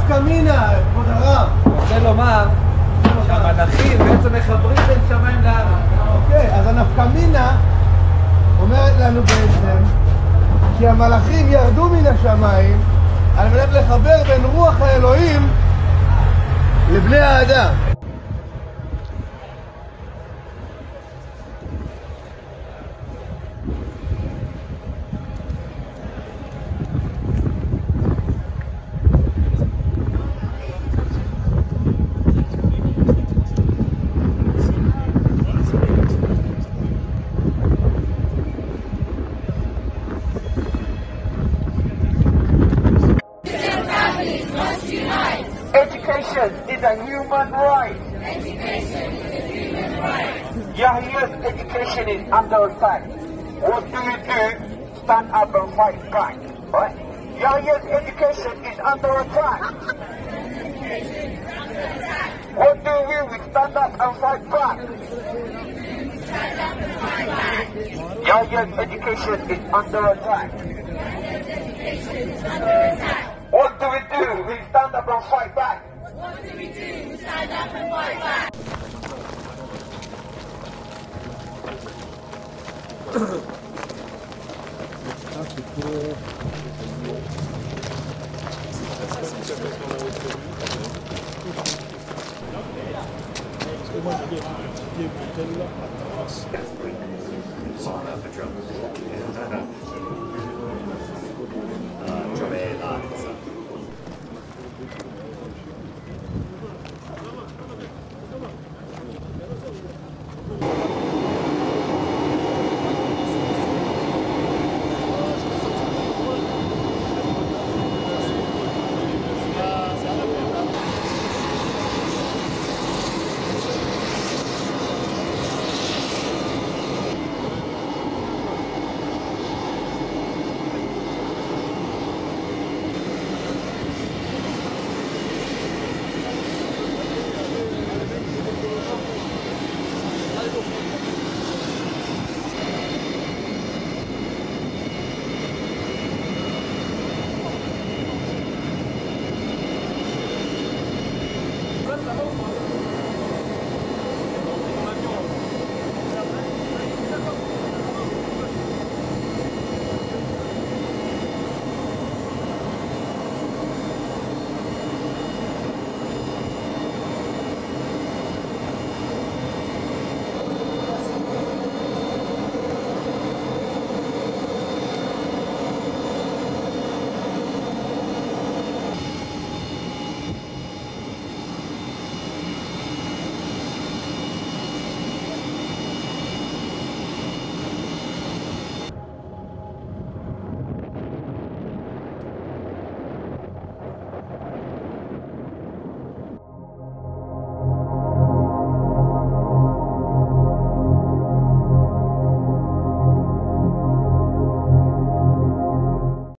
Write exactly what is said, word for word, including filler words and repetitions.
נפקא מינה, כבוד הרב? אני רוצה לומר שהמלאכים בעצם מחברים בין שמיים לארץ. אוקיי, אז הנפקא מינה אומרת לנו בעצם כי המלאכים ירדו מן השמיים על מנת לחבר בין רוח האלוהים לבני האדם. Education is a human right. Education is a human right. Yahya's education is under attack. What do you do? Stand up and fight back. Right? Yahya's education is under attack. What do we? We stand up and fight back. Yahya's education is under attack. What do we do? We stand up and fight back. What do we do? We stand up and fight back.